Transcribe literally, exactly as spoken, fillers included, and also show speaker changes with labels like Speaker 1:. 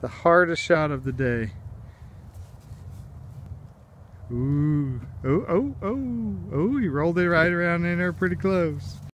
Speaker 1: The hardest shot of the day. Ooh. Oh, oh, oh. Oh, he rolled it right around in there pretty close.